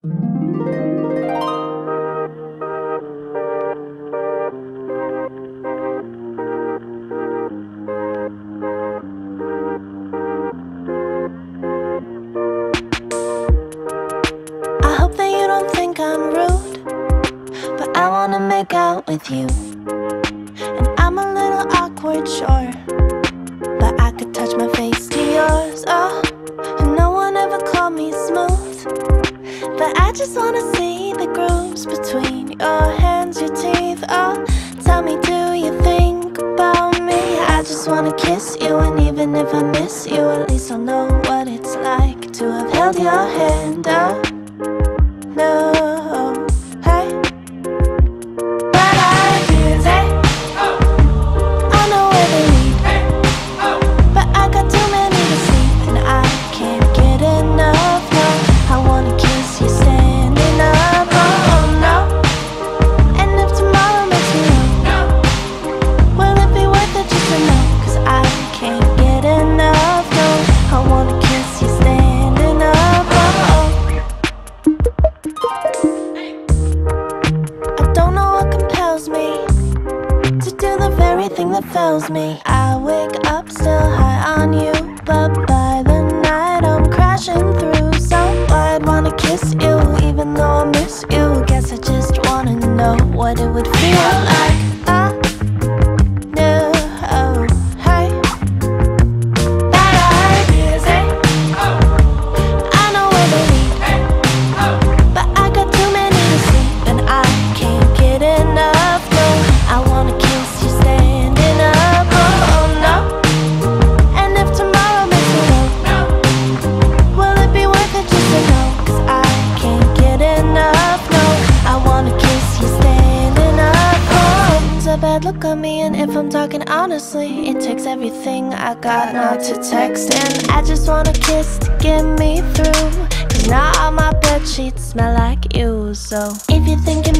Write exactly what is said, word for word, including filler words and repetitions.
hope that you don't think I'm rude, but I wanna make out with you. And I'm a little awkward, sure, but I could touch my face to yours. Oh, and no one ever called me smooth, but I just wanna see the grooves between your hands, your teeth. Oh, tell me, do you think about me? I just wanna kiss you, and even if I miss you, at least I'll know what it's like to have held your hand. Oh, no, hey, bad ideas, hey, I know where they lead, but I got too many to sleep, and I can't get enough. No, I wanna kiss you standing up. Oh no, and if tomorrow makes me low, will it be worth it just to know? Cause I can't get enough. No, I wanna kiss you standing up. Oh, I don't know what compels me to do the very thing that fails me. I wake up still high on you, but by the night I'm crashing through. So I'd wanna kiss you even though I miss you. Guess I just wanna know what it would feel like. I know, oh, hey, bad ideas, hey, I know where they lead, but I got too many to sleep, and I can't get enough. No, I wanna kiss you standing up. Oh no, and if tomorrow makes me low, will it be worth it just to know? Cause I can't get enough. No, I wanna kiss you standing up. Oh, it's a bad look on me, and if I'm talking honestly, it takes everything I got not to text. And I just want a kiss to get me through, cause now all my bed sheets smell like you. So if you're thinking